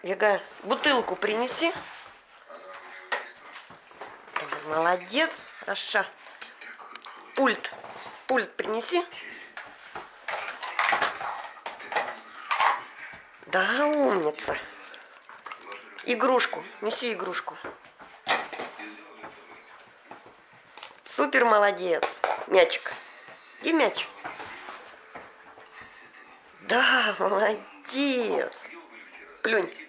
Яга, бутылку принеси. Молодец, Раша. Пульт. Пульт принеси. Да, умница. Игрушку. Неси игрушку. Супер молодец. Мячик. И мяч. Да, молодец. Плюнь.